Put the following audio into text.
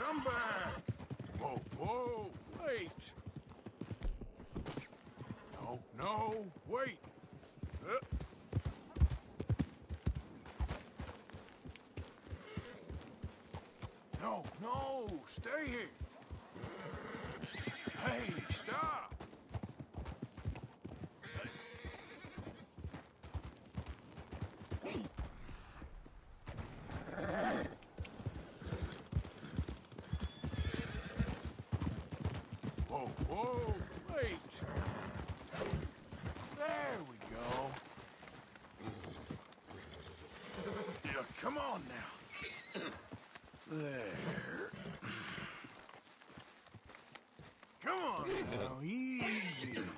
Come back! Whoa, whoa, wait! No, no, wait! No, no, stay here! Hey, stop! Whoa, whoa, wait! There we go. Yeah, come on now. There. Come on now, easy.